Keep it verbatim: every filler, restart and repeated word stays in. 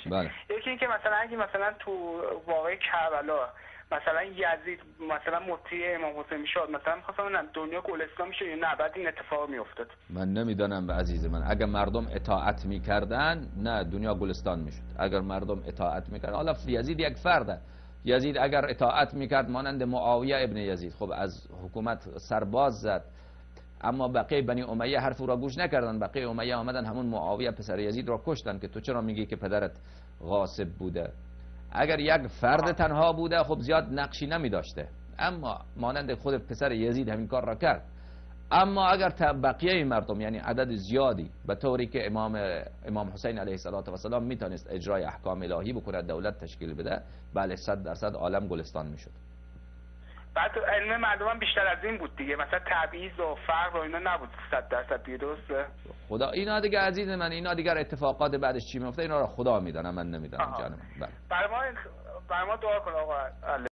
باشین. بله. یکی اینکه مثلا اگه مثلا تو واقعه کربلا مثلا یزید مثلا مطیع امام حسین میشد، مثلا می‌خواستم ببینم دنیا گلستان میشه یا نه بعد این اتفاق میافتاد؟ من نمیدانم به عزیز من، اگر مردم اطاعت میکردن نه دنیا گلستان میشد. اگر مردم اطاعت میکردن، حالا یزید یک فرده، یزید اگر اطاعت میکرد مانند معاویه ابن یزید، خب از حکومت سرباز زد، اما بقیه بنی امیه حرف او را گوش نکردن. بقیه امیه آمدن همون معاویه پسر یزید را کشتن که تو چرا میگی که پدرت غاصب بوده. اگر یک فرد تنها بوده خب زیاد نقشی نمی داشته، اما مانند خود پسر یزید همین کار را کرد. اما اگر بقیه مردم یعنی عدد زیادی به طوری که امام امام حسین علیه السلام میتونست اجرای احکام الهی بکنه، دولت تشکیل بده، بله صد درصد عالم گلستان میشد. بعد علم مردم هم بیشتر از این بود دیگه، مثلا تبعیض و فقر و اینا نبود صد درصد دیگه، درسته؟ خدا اینا دیگه عزیز من، اینا دیگر اتفاقات بعدش چی میفته اینا را خدا میدانه، من نمیدانم جانم. بله برای ما برای ما دعا کن آقا.